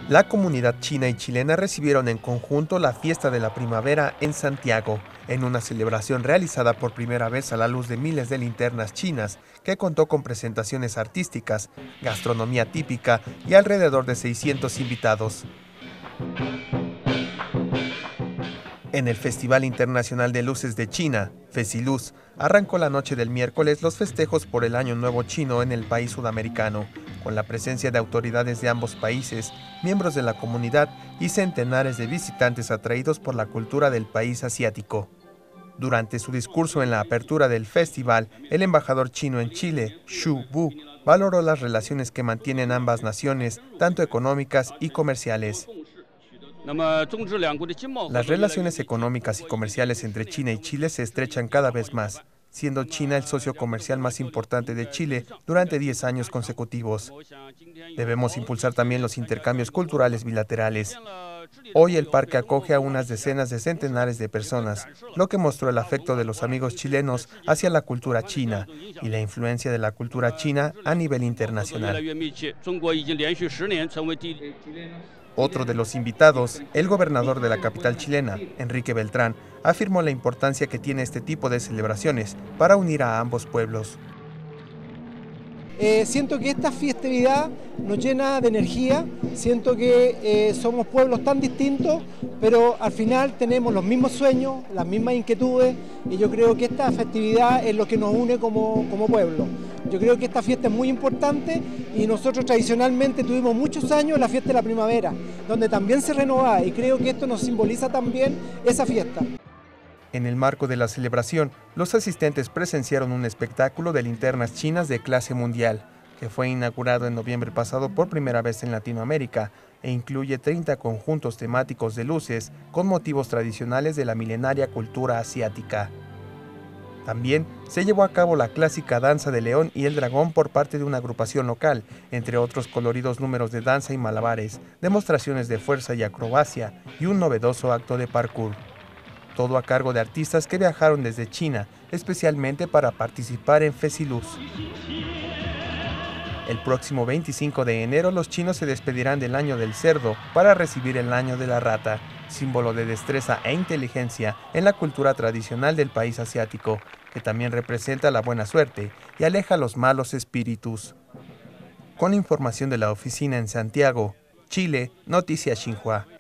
La comunidad china y chilena recibieron en conjunto la Fiesta de la Primavera en Santiago, en una celebración realizada por primera vez a la luz de miles de linternas chinas, que contó con presentaciones artísticas, gastronomía típica y alrededor de 600 invitados. En el Festival Internacional de Luces de China, Fesiluz, arrancó la noche del miércoles los festejos por el Año Nuevo Chino en el país sudamericano, con la presencia de autoridades de ambos países, miembros de la comunidad y centenares de visitantes atraídos por la cultura del país asiático. Durante su discurso en la apertura del festival, el embajador chino en Chile, Xu Bu, valoró las relaciones que mantienen ambas naciones, tanto económicas y comerciales. Las relaciones económicas y comerciales entre China y Chile se estrechan cada vez más, siendo China el socio comercial más importante de Chile durante 10 años consecutivos. Debemos impulsar también los intercambios culturales bilaterales. Hoy el parque acoge a unas decenas de centenares de personas, lo que mostró el afecto de los amigos chilenos hacia la cultura china y la influencia de la cultura china a nivel internacional. Otro de los invitados, el gobernador de la capital chilena, Enrique Beltrán, afirmó la importancia que tiene este tipo de celebraciones para unir a ambos pueblos. Siento que esta festividad nos llena de energía, siento que somos pueblos tan distintos, pero al final tenemos los mismos sueños, las mismas inquietudes, y yo creo que esta festividad es lo que nos une como pueblo. Yo creo que esta fiesta es muy importante y nosotros tradicionalmente tuvimos muchos años la fiesta de la primavera, donde también se renovaba, y creo que esto nos simboliza también esa fiesta. En el marco de la celebración, los asistentes presenciaron un espectáculo de linternas chinas de clase mundial, que fue inaugurado en noviembre pasado por primera vez en Latinoamérica e incluye 30 conjuntos temáticos de luces con motivos tradicionales de la milenaria cultura asiática. También se llevó a cabo la clásica danza del león y el dragón por parte de una agrupación local, entre otros coloridos números de danza y malabares, demostraciones de fuerza y acrobacia y un novedoso acto de parkour. Todo a cargo de artistas que viajaron desde China, especialmente para participar en Fesiluz. El próximo 25 de enero los chinos se despedirán del Año del Cerdo para recibir el Año de la Rata, símbolo de destreza e inteligencia en la cultura tradicional del país asiático, que también representa la buena suerte y aleja los malos espíritus. Con información de la oficina en Santiago, Chile, Noticias Xinhua.